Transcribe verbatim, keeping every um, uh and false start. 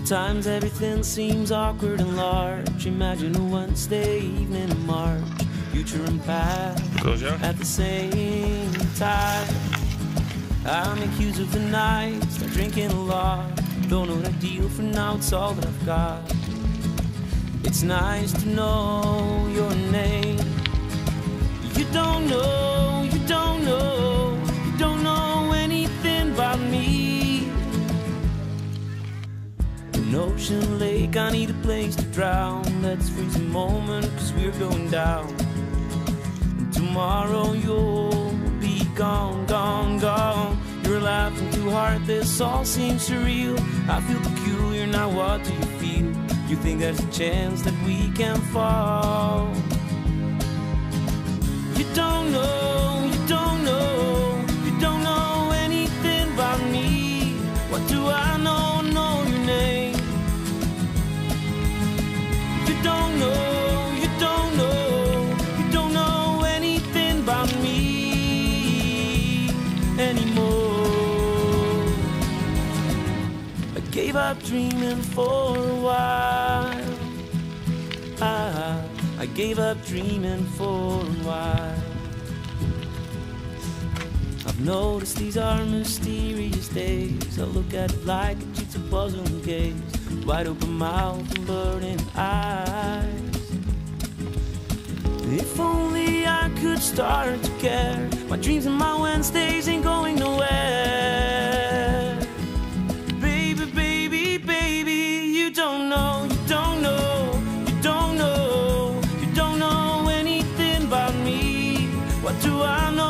Sometimes everything seems awkward and large. Imagine a Wednesday evening in March, future and past at the same time. I make use of the night, start drinking a lot. Don't know what I deal for now, it's all that I've got. It's nice to know your name. You don't know, you don't know, you don't know anything about me. An ocean lake, I need a place to drown. Let's freeze a moment, cause we're going down. And tomorrow you'll be gone, gone, gone. You're laughing too hard, this all seems surreal. I feel peculiar, now what do you feel? You think there's a chance that we can fall? You don't know, you don't know, you don't know anything about me. What do I know, know your name? You don't know, you don't know, you don't know anything about me anymore. I gave up dreaming for a while. I, I gave up dreaming for a while. I've noticed these are mysterious days. I look at it like a jigsaw puzzle and gaze, wide open mouth and burning eyes. If only I could start to care. My dreams and my Wednesdays ain't going nowhere. Baby, baby, baby, you don't know, you don't know, you don't know, you don't know anything about me. What do I know?